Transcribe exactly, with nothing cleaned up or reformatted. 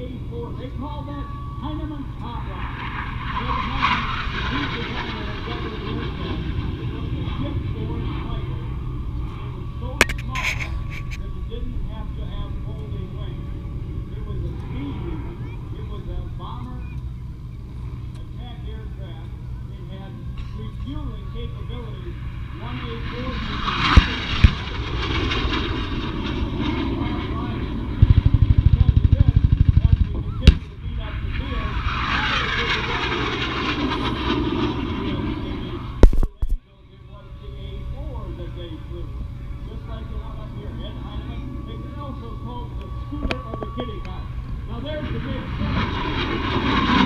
A four. They call that Heinemann Hot Rod. Ed Heinemann, he's the guy that invented the aircraft. It was a shipboard fighter. It was so small that it didn't have to have folding wings. It was a speed unit. It was a bomber attack aircraft. It had refueling capabilities. One A four Now there's the big